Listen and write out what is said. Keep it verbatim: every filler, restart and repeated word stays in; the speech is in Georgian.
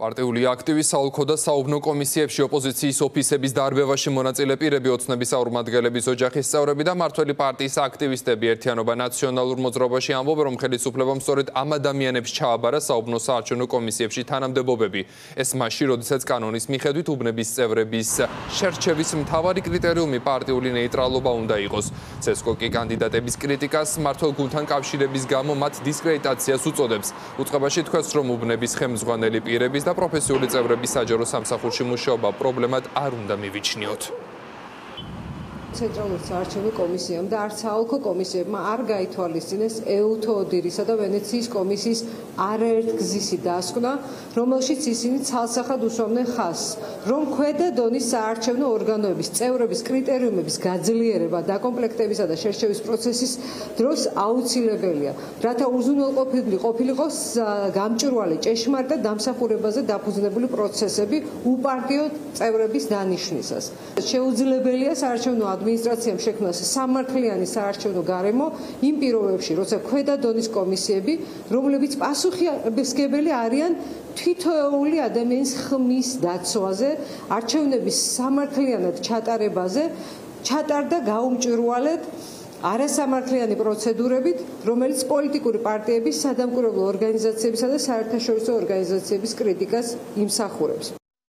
პარტიული აქტივის საოლქო და საუბნო კომისიებში ოპოზიციის ოფისების დარბევაში მონაწილე პირები, ოცნების აურმადგენლების ოჯახის წევრები და მმართველი პარტიის აქტივისტები ერთიანობა ნაციონალურ მოძრაობაში ამბობენ, რომ ხელისუფლებამ სწორედ ამ ადამიანებს ჩააბარა საუბნო საარჩევნო კომისიებში თანამდებობები. ეს მაშინ, როდესაც კანონის მიხედვით უბნების წევრების შერჩევის მთავარი კრიტერიუმი პარტიული ნეიტრალობა უნდა იყოს. ცესკო კი კანდიდატების კრიტიკას მმართველ გუნდთან კავშირების გამო მათ დისკრედიტაციას უწოდებს. უწყებაში თქვეს, რომ უბნების ხელმძღვანელი პირების და პროფესიული წევრების საჯარო სამსახურში მუშაობა პრობლემად არ უნდა მივიჩნიოთ. ცენტრალურ საარჩევნო კომისიამ და არც საოლქო კომისიებმა არ გაითვალისწინეს ეუთო ოდირისა და ვენეციის კომისიის არაერთ გზისი დასკვნა, რომელშიც ისინი ცალსახად უსვამდნენ ხაზს, რომ ქვედა დონის საარჩევნო ორგანოების წევრების კრიტერიუმების გაძლიერება დაკომპლექტებისა და შერჩევის პროცესის დროს აუცილებელია, რათა უზრუნველყოფილი ყოფილიყო გამჭვირვალე ჭეშმარიტ დამსახურებაზე დაფუძნებული პროცესები უპარტიო წევრების დანიშვნისას. შეუძლებელია საარჩევნო ადმინისტრაციამ შექმნას სამართლიანი საარჩევნო გარემო იმ პირობებში, როცა ქვედა დონის კომისიები, რომლებიც პასუხისმგებელი არიან თითოეული ადამიანის ხმის დაცვაზე, არჩევნების სამართლიანად ჩატარებაზე, ჩატარდა გაუმჭვირვალედ არასამართლიანი პროცედურებით, რომელიც პოლიტიკური პარტიების, სადამკვირვებლო ორგანიზაციებისა და საერთაშორისო ორგანიზაციების კრიტიკას იმსახურებს.